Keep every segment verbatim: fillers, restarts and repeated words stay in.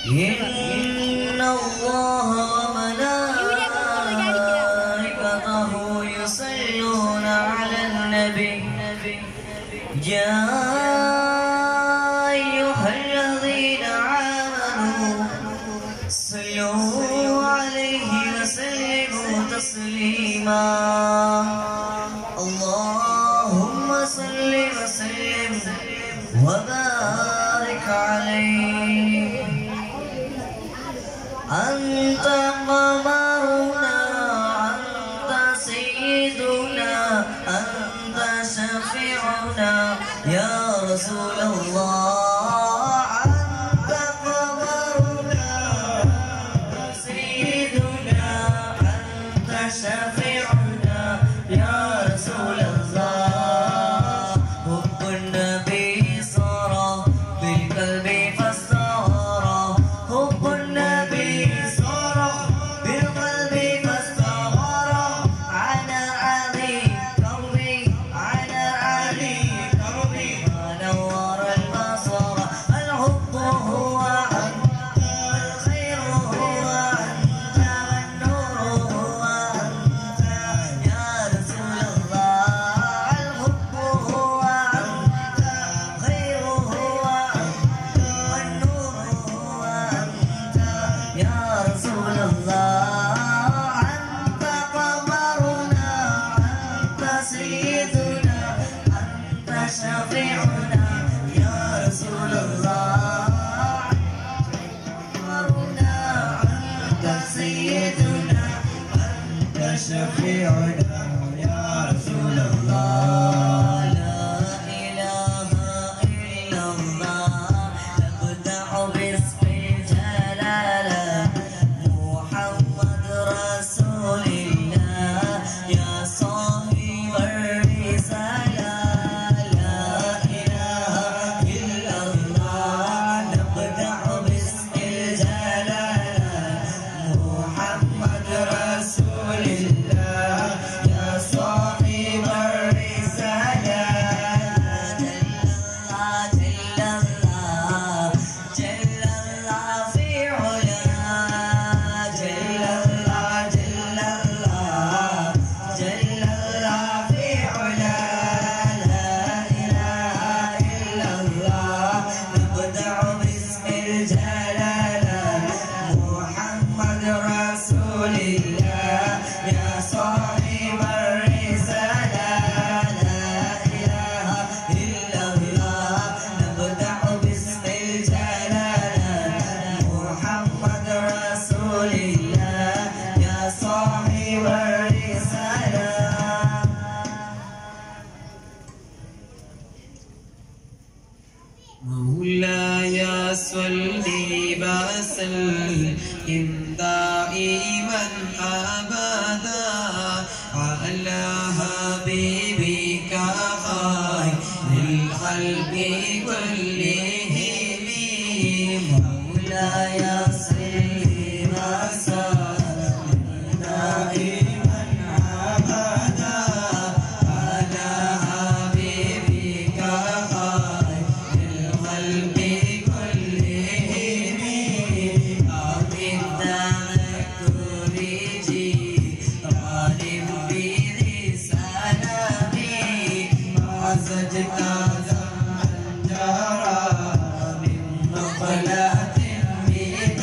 إن الله وملائكته يصلون على النبي يا أيها الذين آمنوا صلوا عليه وسلموا تسليما اللهم صل وسلم وبارك عليه أنت قمرنا أنت سيدنا أنت شفيعنا يا رسول الله أنت قمرنا أنت سيدنا أنت شفيعنا يا رسول الله حب النبي صار بالقلب فاستغار حب النبي صار بالقلب فاستغار على علي كربي على علي كربي نور البصر الحب هو أنت الخير هو أنت والنور هو أنت يا رسول الله الحب هو أنت الخير هو أنت والنور هو أنت يا رسول الله أنت قمرنا أنت سيدنا أنت شفيعنا يا رسول الله قمرنا أنت سيدنا أنت شفيعنا يا رسول الله لا إله إلا الله نبدأ باسم الجلالة محمد رسول الله يا صاحب الرسالة لا إله إلا الله نبدأ باسم الجلالة محمد رسول الله يا صاحب الرسالة جل الله جل الله في علاه جل الله جل الله جل الله في علاه لا إله إلا الله نبدأ باسم الجلالة محمد رسول الله يا صاحب الرسالة لا إله إلا الله نبدأ باسم الجلالة محمد رسول الله يا صاحب الرسالة مولاي صل وسلم دائما أبدا على حبيبك خير الخلق كلهم مولاي صل وسلم دائما أبدا على حبيبك خير الخلق كلهم آمين تذكر جيران بذي سلامي ما زدت ذنبا جرى من مقلة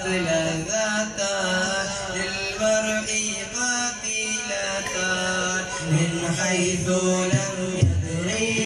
مثل